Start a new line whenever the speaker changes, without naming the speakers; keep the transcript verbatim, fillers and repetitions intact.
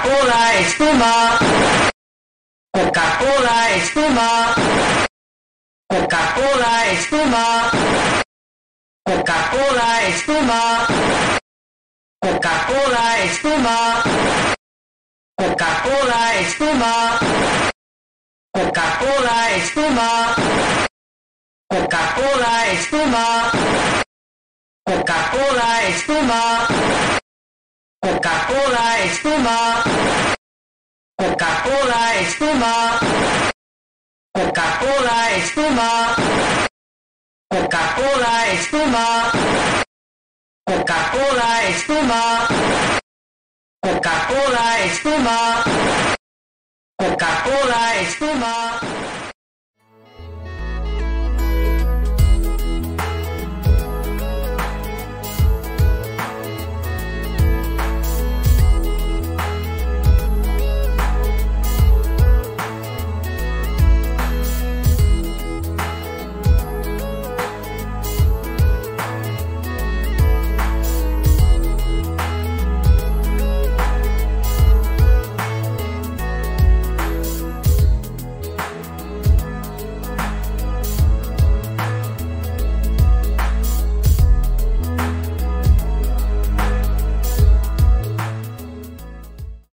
Coca-Cola espuma, Coca-Cola espuma, Coca-Cola espuma, Coca-Cola espuma, Coca-Cola espuma, Coca-Cola espuma, Coca-Cola espuma, Coca-Cola espuma, Coca-Cola espuma, Coca-Cola espuma, Coca-Cola espuma, Coca-Cola espuma, Coca-Cola espuma, Coca-Cola espuma, Coca-Cola espuma, Coca-Cola espuma.